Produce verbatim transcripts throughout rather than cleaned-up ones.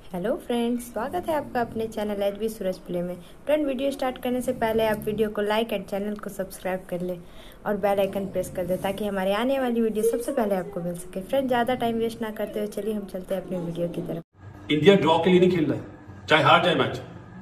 Hello friends, स्वागत है आपका अपने channel H B Suraj play में। फ्रेंड, वीडियो स्टार्ट करने से पहले आप वीडियो को लाइक एंड चैनल को सब्सक्राइब कर लें और बेल आइकन प्रेस कर दें ताकि हमारे आने वाली वीडियो सबसे पहले आपको मिल सके। फ्रेंड, ज़्यादा टाइम वेस्ट ना करते हुए चलिए हम चलते हैं अपनी वीडियो की तरफ। इंडिया ड्रॉ के लिए नहीं खेल रहा है, चाहे हार जाए मैच,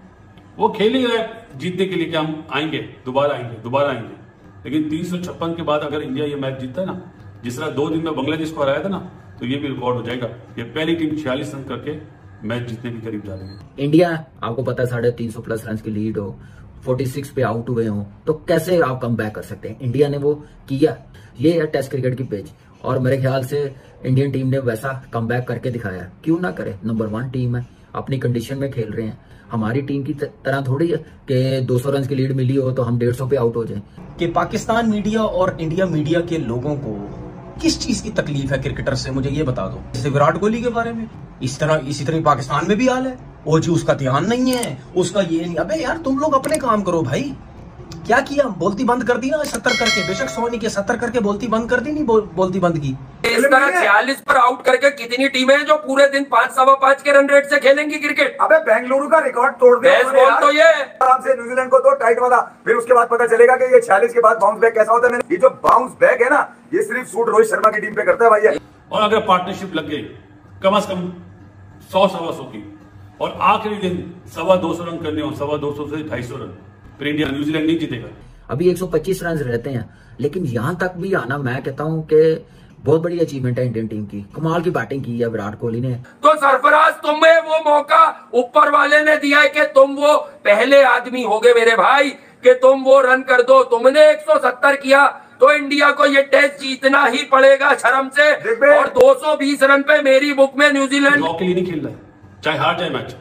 वो खेल ही रहा है जीतने के लिए कि हम आएंगे, दोबारा आएंगे, दोबारा आएंगे। लेकिन तीन सौ छप्पन के बाद अगर इंडिया ये मैच जीतता है ना, जिस तरह दो दिन में बांग्लादेश को हराया था ना, तो ये भी रिकॉर्ड हो जाएगा। ये पहली टीम छियालीस रन करके मैच जीतने के करीब जा रही है। इंडिया, आपको पता है, साढ़े तीन सौ प्लस रन की लीड हो, छियालीस पे आउट हुए हो, तो कैसे आप कम बैक कर सकते हैं? इंडिया ने वो किया। ये है टेस्ट क्रिकेट की पिच और मेरे ख्याल से इंडियन टीम ने वैसा कम बैक करके दिखाया। क्यों ना करे? नंबर वन टीम है, अपनी कंडीशन में खेल रहे हैं। हमारी टीम की तरह थोड़ी है कि दो सौ रन की लीड मिली हो तो हम डेढ़ सौ पे आउट हो जाए। कि पाकिस्तान मीडिया और इंडिया मीडिया के लोगों को किस चीज की तकलीफ है क्रिकेटर से, मुझे ये बता दो। जैसे विराट कोहली के बारे में इस तरह इसी तरह पाकिस्तान में भी हाल है। ओ जी, उसका ध्यान नहीं है, उसका ये नहीं। अबे यार, तुम लोग अपने काम करो भाई। क्या किया? बोलती बंद कर दी ना सत्तर करके, बेशक सौ नहीं के सत्तर करके बोलती बंद कर दी, नहीं बोल, बोलती बंद की। इस तरह छियालीस पर आउट करके कितनी टीमें हैं जो पूरे दिन पांच सवा पांच के रन रेट से खेलेंगे क्रिकेट? अबे बेंगलुरु का रिकॉर्ड तोड़ दिया बेसबॉल तो ये आराम से न्यूजीलैंड को तो टाइट वाला। फिर उसके बाद पता चलेगा कि ये छियालीस के बाद बाउंस बैक कैसा होता है। ये जो बाउंस बैक है ना, ये सिर्फ सूट रोहित शर्मा की टीम पे करता है भाई। और अगर पार्टनरशिप लग गई कम से कम सौ सवा सौ की, और आखिरी दिन सवा दो सौ रन करने हो, सवा दो सौ से ढाई सौ रन, फिर इंडिया न्यूजीलैंड नहीं जीतेगा। अभी एक सौ पच्चीस रन रहते हैं, लेकिन यहां तक भी आना, मैं कहता हूं कि बहुत बड़ी अचीवमेंट है इंडियन टीम की। कमाल की बैटिंग की है विराट कोहली ने। तो सरफराज, तुम्हें वो मौका ऊपर वाले ने दिया है कि तुम वो पहले आदमी हो गए मेरे भाई कि तुम वो रन कर दो। तुमने एक सौ सत्तर किया तो इंडिया को ये टेस्ट जीतना ही पड़ेगा शर्म से। और दो सौ बीस रन पे मेरी बुक में न्यूजीलैंड ड्रॉ के लिए नहीं खेल रहा है, चाहे हार जाए मैच,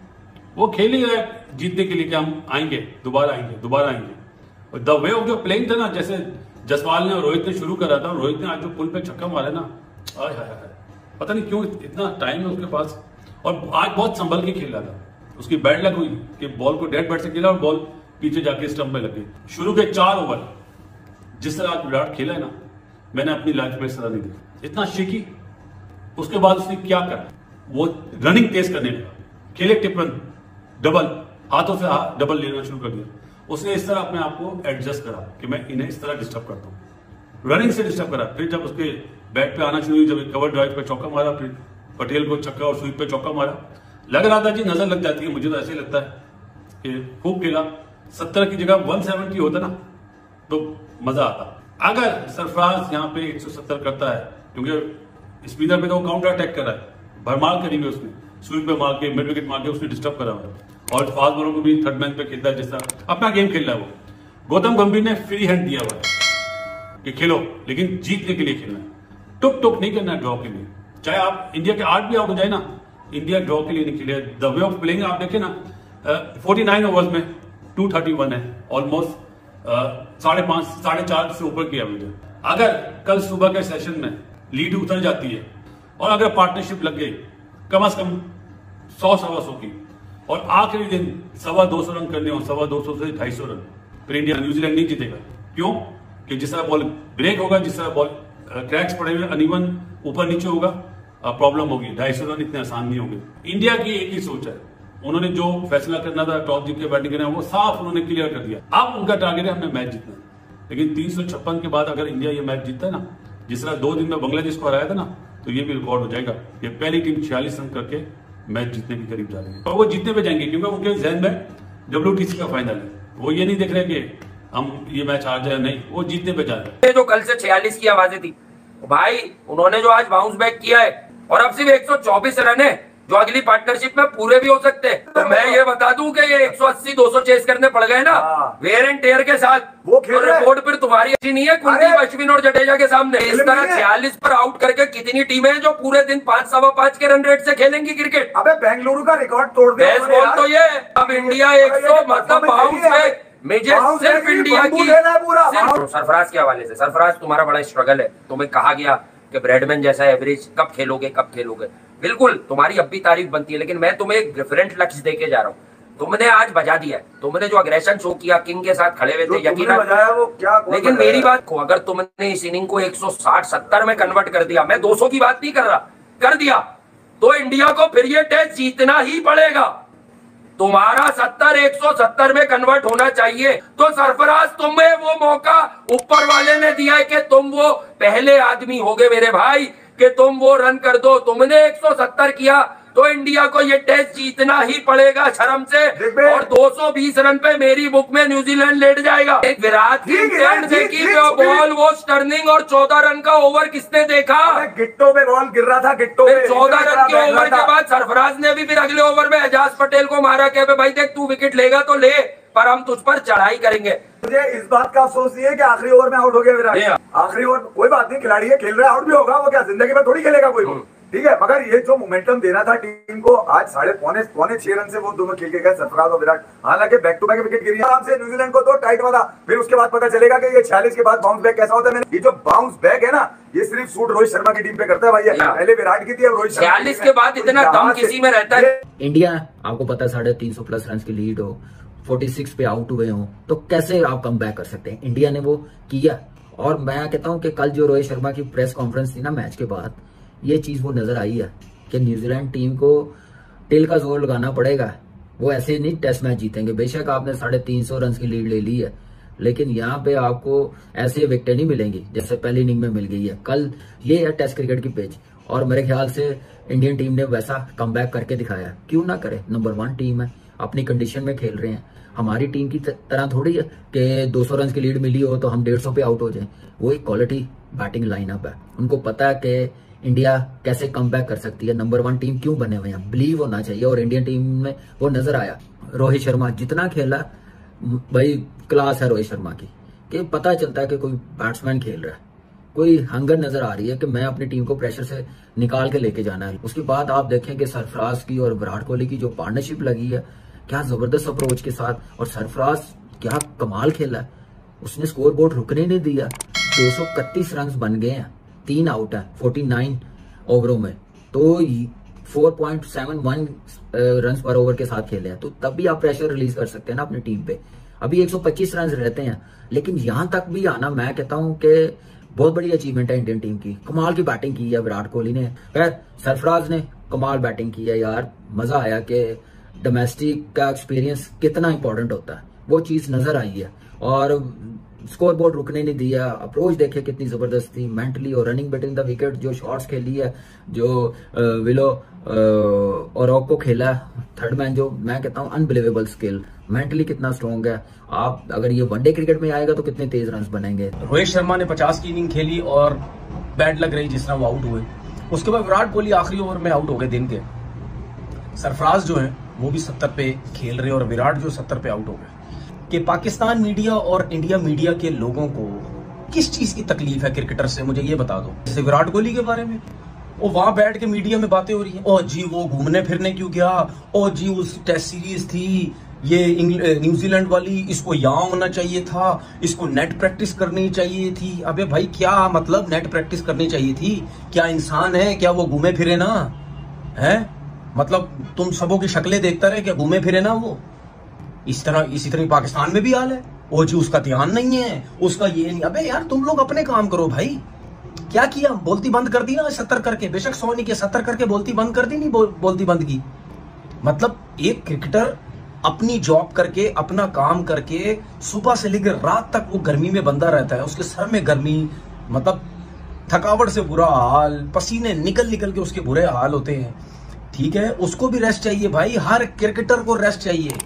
वो खेल ही रहा है जीतने के लिए कि हम आएंगे, दोबारा आएंगे, दोबारा आएंगे। द वे ऑफ जो प्लेइंग था ना, जैसे जसवाल ने और रोहित ने शुरू करा था, रोहित ने आज जो पुल पे छक्का मारा ना, आय हाय हाय, पता नहीं क्यों इतना टाइम है उसके पास। और आज बहुत संभल के खेल रहा था। उसकी बैड लग हुई कि बॉल को डेड बैट से खेला और बॉल पीछे जाके स्टंप में लग गई। शुरू के चार ओवर जिस तरह आज विराट खेला है ना, मैंने अपनी लाइफ में इस तरह नहीं देखा। इतना शेकी। उसके बाद उसने क्या करा, वो रनिंग तेज करने लगा, खेले टिप रन, डबल हाथों से डबल लेना शुरू कर दिया। उसने इस तरह अपने आप को एडजस्ट करा कि मैं इन्हें इस तरह डिस्टर्ब करता हूं, रनिंग से डिस्टर्ब करा। फिर जब उसके बैट पे आना शुरू हुई, जब कवर ड्राइव पे चौका मारा, फिर पटेल को छक्का और स्वीप पे चौका मारा, लग रहा था जी नजर लग जाती है। मुझे तो ऐसे ही लगता है कि खूब खेला। सत्तर की जगह एक सौ सत्तर होता ना तो मजा आता। अगर सरफराज यहाँ पे एक सौ सत्तर करता है, क्योंकि स्पिनर पे तो काउंटर अटैक कर रहा है, भरमार करेंगे उसने, स्वीप पे मार के, मिड विकेट मार के उसने डिस्टर्ब करा हुआ है। और फास्ट बॉलर को भी थर्ड मैन पे खेलता है, जिस तरह अपना गेम खेल रहा है वो। गौतम गंभीर ने फ्री हैंड दिया हुआ है कि खेलो, लेकिन जीतने के लिए खेलना है, टुक टुक नहीं करना है ड्रॉ के लिए। चाहे आप इंडिया के आठ भी आउट हो जाए ना, इंडिया ड्रॉ के लिए नहीं खेले। द वे ऑफ प्लेइंग आप देखें ना, फोर्टी नाइन ओवर्स में टू थर्टी वन है, ऑलमोस्ट साढ़े पांच साढ़े चार से ऊपर की एवरेज है। अगर कल सुबह के सेशन में लीड उतर जाती है और अगर पार्टनरशिप लग गई कम से कम सौ सवा सौ की, और आखिरी दिन सवा दो सौ रन करने हो, सवा दो सौ से ढाई सौ रन, फिर इंडिया न्यूजीलैंड नहीं जीतेगा। क्यों? कि जिस तरह बॉल ब्रेक होगा, जिस तरह बॉल क्रैक्स पड़े हुए, अनइवन ऊपर नीचे होगा, प्रॉब्लम होगी। ढाई सौ रन इतने आसान नहीं होंगे। इंडिया की एक ही सोच है, उन्होंने जो फैसला करना था टॉस जीत के बैटिंग करना, वो साफ उन्होंने क्लियर कर दिया। अब उनका टारगेट है हमने मैच जीतना। लेकिन तीन सौ छप्पन के बाद अगर इंडिया ये मैच जीतता है ना, जिस तरह दो दिन में बांग्लादेश को हराया था ना, तो ये भी रिकॉर्ड हो जाएगा। ये पहली टीम छियालीस रन करके मैच जीतने के करीब जा रही है, और वो जीतने पे जाएंगे क्योंकि उनके जहन में डब्ल्यूटीसी का फाइनल है। वो ये नहीं देख रहे कि हम ये मैच हार जाए, नहीं, वो जीतने पे जा रहे हैं। जो कल से छियालीस की आवाजें थी भाई, उन्होंने जो आज बाउंस बैक किया है, और अब सिर्फ एक सौ चौबीस रन है जो अगली पार्टनरशिप में पूरे भी हो सकते हैं। तो मैं ये बता दूं कि ये एक सौ अस्सी दो सौ चेस करने पड़ गए ना वेयर एंड टेयर के साथ, वो तो रिपोर्ट फिर तुम्हारी अच्छी नहीं है कुलदीप, अश्विन और जडेजा के सामने। इस तरह छियालीस पर आउट करके कितनी टीमें हैं जो पूरे दिन पांच सवा पांच के रन रेट से खेलेंगे क्रिकेट? अबे बेंगलुरु का रिकॉर्ड तोड़ दिया। बेसबॉल तो ये अब इंडिया एक सौ मतलब बाउंस बैक, मुझे सिर्फ इंडिया की सरफराज के हवाले से। सरफराज, तुम्हारा बड़ा स्ट्रगल है। तुम्हें कहा गया कि ब्रैडमैन जैसा एवरेज कब खेलोगे कब खेलोगे, बिल्कुल तुम्हारी अब भी तारीफ बनती है, लेकिन मैं तुम्हें एक डिफरेंट लक्ष्य देके जा रहा हूँ। तुमने आज बजा दिया है, तुमने जो अग्रेशन शो किया, किंग के साथ खड़े हुए थे, यकीनन बजाया वो क्या। लेकिन मेरी बात को, अगर तुमने इस इनिंग को एक सौ साठ सत्तर में कन्वर्ट कर दिया, मैं दो सौ की बात नहीं कर रहा, कर दिया, तो इंडिया को फिर ये टेस्ट जीतना ही पड़ेगा। तुम्हारा सत्तर एक सौ सत्तर में कन्वर्ट होना चाहिए। तो सरफराज, तुम्हें वो मौका ऊपर वाले ने दिया है कि तुम वो पहले आदमी होगे मेरे भाई कि तुम वो रन कर दो। तुमने एक सौ सत्तर किया तो इंडिया को ये टेस्ट जीतना ही पड़ेगा शर्म से। और दो सौ बीस रन पे मेरी बुक में न्यूजीलैंड लेट जाएगा। एक विराट की इंग्लैंड देखी जो बॉल वो टर्निंग और चौदह रन का ओवर किसने देखा? गिट्टो पे बॉल गिर रहा था, गिट्टो पे चौदह रन के ओवर के बाद सरफराज ने भी फिर अगले ओवर में एजाज पटेल को मारा कि भाई देख तू विकेट लेगा तो ले, पर हम तुझ पर चढ़ाई करेंगे। मुझे इस बात का अफसोस नहीं है कि आखिरी ओवर में आउट हो गया विराट। आखिरी ओवर कोई बात नहीं, खिलाड़ी है, खेल रहा है, आउट भी होगा, वो क्या जिंदगी में थोड़ी खेलेगा कोई, ठीक है। मगर ये जो मोमेंटम देना था टीम को, आज साढ़े पौने पौने छह रन से वो दोनों खेल के गए, सरफराज और विराट। हालांकि बैक टू बैक विकेट गिरी आराम से, न्यूजीलैंड को तो टाइट वाला, फिर उसके बाद पता चलेगा कि ये छियालीस के बाद बाउंस बैक कैसा होता है। ये जो बाउंस बैक है ना, ये सिर्फ सूट रोहित शर्मा की टीम पे करता है भाई। पहले विराट की थी, अब रोहित शर्मा। छियालीस के बाद इतना दम किसी में रहता है? इंडिया आपको पता है साढ़े तीन सौ प्लस रन की लीड हो, छियालीस पे आउट हुए हो, तो कैसे आप कम बैक कर सकते हैं? इंडिया ने वो किया। और मैं कहता हूं कि कल जो रोहित शर्मा की प्रेस कॉन्फ्रेंस थी ना मैच के बाद, ये चीज वो नजर आई है कि न्यूजीलैंड टीम को टिल का जोर लगाना पड़ेगा। वो ऐसे नहीं टेस्ट मैच जीतेंगे। बेशक आपने साढ़े तीन सौ रन की लीड ले ली है, लेकिन यहाँ पे आपको ऐसे विकेटें नहीं मिलेंगी जैसे पहली इनिंग में मिल गई है। कल ये है टेस्ट क्रिकेट की पिच, और मेरे ख्याल से इंडियन टीम ने वैसा कमबैक करके दिखाया। क्यों ना करे, नंबर वन टीम है, अपनी कंडीशन में खेल रहे हैं। हमारी टीम की तरह थोड़ी है कि दो सौ रन की लीड मिली हो तो हम डेढ़ सौ पे आउट हो जाएं। वो एक क्वालिटी बैटिंग लाइनअप है। उनको पता है कि इंडिया कैसे कमबैक कर सकती है, नंबर वन टीम क्यों बने हुए हैं, बिलीव होना चाहिए। और इंडियन टीम में वो नजर आया। रोहित शर्मा जितना खेला, भाई क्लास है रोहित शर्मा की, कि पता चलता है कि कोई बैट्समैन खेल रहा है, कोई हंगर नजर आ रही है कि मैं अपनी टीम को प्रेशर से निकाल के लेके जाना है। उसके बाद आप देखें कि सरफराज की और विराट कोहली की जो पार्टनरशिप लगी है, क्या जबरदस्त अप्रोच के साथ, और सरफराज क्या कमाल खेला है। उसने स्कोर बोर्ड रुकने नहीं दिया। दो सौ इकतीस रन बन गए हैं, तीन आउट है उनचास ओवरों में, तो चार पॉइंट सात एक रन पर ओवर के साथ खेले हैं। तो तब भी आप प्रेशर रिलीज कर सकते हैं ना अपनी टीम पे। अभी एक सौ पच्चीस रन रहते हैं, लेकिन यहां तक भी आना, मैं कहता हूं कि बहुत बड़ी अचीवमेंट है इंडियन टीम की। कमाल की बैटिंग की है विराट कोहली ने, खैर सरफराज ने कमाल बैटिंग की है यार। मजा आया कि डोमेस्टिक का एक्सपीरियंस कितना इंपॉर्टेंट होता है, वो चीज नजर आई है। और स्कोर बोर्ड रुकने नहीं दिया, अप्रोच देखे कितनी जबरदस्त थी मेंटली, और रनिंग बिटवीन द विकेट जो शॉट्स खेली है, जो विलो और ऑक को खेला थर्ड मैन, जो मैं कहता हूँ अनबिलीवेबल स्किल, मेंटली कितना स्ट्रॉन्ग है। आप अगर ये वनडे क्रिकेट में आएगा तो कितने तेज रन बनेंगे। रोहित शर्मा ने पचास की इनिंग खेली और बैड लग रही जिस तरह वो आउट हुए। उसके बाद विराट कोहली आखिरी ओवर में आउट हो गए दिन के। सरफराज जो है वो भी सत्तर पे खेल रहे और विराट जो सत्तर पे आउट हो गए। कि पाकिस्तान मीडिया और इंडिया मीडिया के लोगों को किस चीज की तकलीफ है क्रिकेटर से, मुझे ये बता दो। जैसे विराट कोहली के बारे में वो वहां बैठ के मीडिया में बातें हो रही है, ओ जी वो घूमने फिरने क्यों गया, ओ जी उस टेस्ट सीरीज थी ये न्यूजीलैंड वाली, इसको यहाँ होना चाहिए था, इसको नेट प्रैक्टिस करनी चाहिए थी। अबे भाई क्या मतलब नेट प्रैक्टिस करनी चाहिए थी? क्या इंसान है क्या वो घूमे फिरे ना है? मतलब तुम सबों की शक्लें देखता रहे क्या घूमे फिरे ना वो? इस तरह इसी तरह पाकिस्तान में भी हाल है। ओ जी उसका ध्यान नहीं है, उसका ये नहीं। अबे यार तुम लोग अपने काम करो भाई। क्या किया? बोलती बंद कर दी ना सत्तर करके, बेशक सौ नहीं किया, सत्तर करके बोलती बंद कर दी, नहीं बोल, बोलती बंद की। मतलब एक क्रिकेटर अपनी जॉब करके अपना काम करके सुबह से लेकर रात तक वो गर्मी में बंदा रहता है, उसके सर में गर्मी, मतलब थकावट से बुरा हाल, पसीने निकल निकल के उसके बुरे हाल होते हैं। ठीक है, उसको भी रेस्ट चाहिए भाई, हर क्रिकेटर को रेस्ट चाहिए।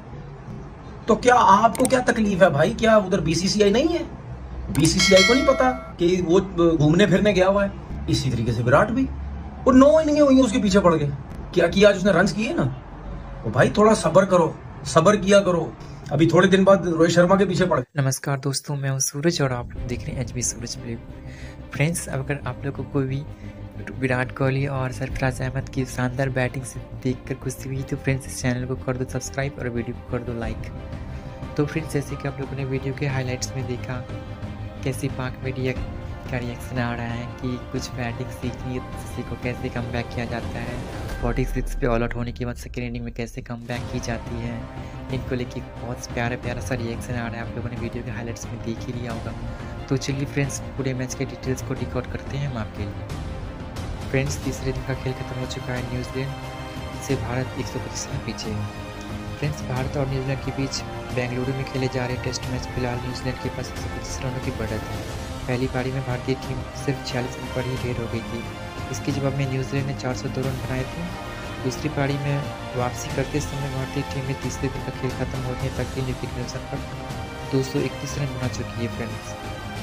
तो क्या आपको क्या तकलीफ है भाई? क्या उधर बीसीसीआई नहीं है? बीसीसीआई को नहीं पता कि वो घूमने फिरने गया हुआ है? इसी तरीके से विराट भी, वो नौ इनिंगें हुई उसके पीछे पड़ गए। क्या किया आज उसने? रन किए ना। तो भाई थोड़ा सब्र करो, सब्र किया करो। अभी थोड़े दिन बाद रोहित शर्मा के पीछे पड़ गए। नमस्कार दोस्तों, मैं हूं सूरज और आप देख रहे हैं H B Suraj play. Friends, अगर आप लोगों को कोई भी विराट कोहली और सरफराज अहमद की शानदार बैटिंग से देखकर खुशी हुई तो फ्रेंड्स इस चैनल को कर दो सब्सक्राइब और वीडियो को कर दो लाइक। तो फ्रेंड्स, जैसे कि आप लोगों ने वीडियो के हाइलाइट्स में देखा कैसी पाक मीडिया का रिएक्शन आ रहा है कि कुछ बैटिंग सीखनी है किसी को कैसे कम बैक किया जाता है, छियालीस पे ऑल आउट होने के बाद सेकेंड इनिंग में कैसे कम बैक की जाती है, इनको लेके बहुत प्यारा प्यारा सा रिएक्शन आ रहा है। आप लोगों ने वीडियो के हाइलाइट्स में देख ही लिया होगा। तो चलिए फ्रेंड्स, पूरे मैच के डिटेल्स को डिकोड करते हैं हम आपके लिए। फ्रेंड्स, तीसरे दिन का खेल खत्म हो चुका है। न्यूजीलैंड से भारत एक सौ पच्चीस रन पीछे है। फ्रेंड्स, भारत और न्यूजीलैंड के बीच बेंगलुरु में खेले जा रहे टेस्ट मैच फिलहाल न्यूजीलैंड के पास एक सौ पच्चीस रनों की बढ़त है। पहली पारी में भारतीय टीम सिर्फ छियालीस रन पर ही ढेर हो गई थी। इसके जवाब में न्यूजीलैंड ने चार सौ दो रन बनाए थे। दूसरी पारी में वापसी करते समय भारतीय टीम ने तीसरे दिन का खेल खत्म होने तक तीन विकेट के नुकसान पर दो सौ इकतीस रन बना चुकी है। फ्रेंड्स,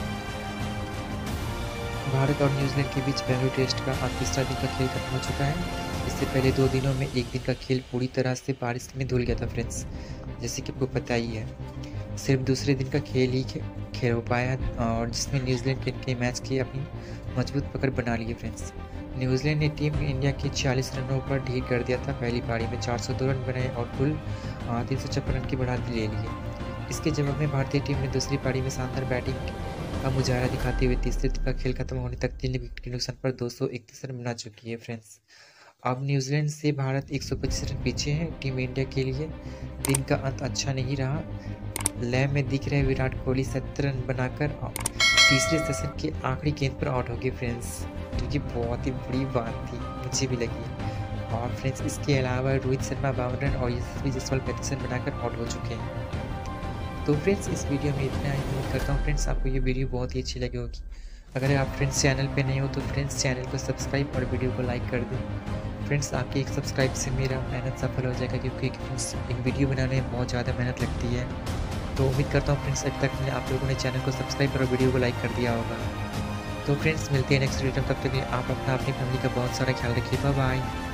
भारत और न्यूजीलैंड के बीच बेंगलुरु टेस्ट का आज तीसरा दिन का खेल खत्म हो चुका है। इससे पहले दो दिनों में एक दिन का खेल पूरी तरह से बारिश में धुल गया था। फ्रेंड्स, जैसे कि आपको पता ही है, सिर्फ दूसरे दिन का खेल ही खेल हो पाया और जिसमें न्यूजीलैंड के, के मैच की अपनी मजबूत पकड़ बना ली है। फ्रेंड्स, न्यूजीलैंड ने टीम इंडिया के छियालीस रनों पर ढील कर दिया था। पहली पारी में चार सौ दो रन बनाए और कुल तीन सौ छप्पन रन की बढ़त ले ली है। इसके जवाब में भारतीय टीम ने दूसरी पारी में शानदार बैटिंग का मुजाहरा दिखाते हुए तीसरे दिन का खेल खत्म होने तक तीन विकेट के नुकसान पर दो सौ इकतीस रन बना चुकी है। फ्रेंड्स, अब न्यूजीलैंड से भारत एक सौ पच्चीस रन पीछे है। टीम इंडिया के लिए दिन का अंत अच्छा नहीं रहा। लय में दिख रहे विराट कोहली सत्तर रन बनाकर तीसरे सेशन के आखिरी गेंद पर आउट हो गए। फ्रेंड्स, जो कि बहुत ही बड़ी बात थी, मुझे भी लगी। और फ्रेंड्स, इसके अलावा रोहित शर्मा बावन रन और यशस्वी जायसवाल पैंतीस रन बनाकर आउट हो चुके हैं। तो फ्रेंड्स, इस वीडियो में इतना ही। उम्मीद करता हूँ फ्रेंड्स आपको ये वीडियो बहुत ही अच्छी लगी होगी। अगर आप फ्रेंड्स चैनल पे नहीं हो तो फ्रेंड्स चैनल को सब्सक्राइब और वीडियो को लाइक कर दें। फ्रेंड्स, आपके एक सब्सक्राइब से मेरा मेहनत सफल हो जाएगा, क्योंकि फ्रेंड्स एक वीडियो बनाने में बहुत ज़्यादा मेहनत लगती है। तो उम्मीद करता हूँ फ्रेंड्स अब तक आप लोगों ने चैनल को सब्सक्राइब और वीडियो को लाइक कर दिया होगा। तो फ्रेंड्स, मिलते हैं नेक्स्ट वीडियो। तब तक आप अपना अपनी फैमिली का बहुत सारा ख्याल रखिए। Bye bye.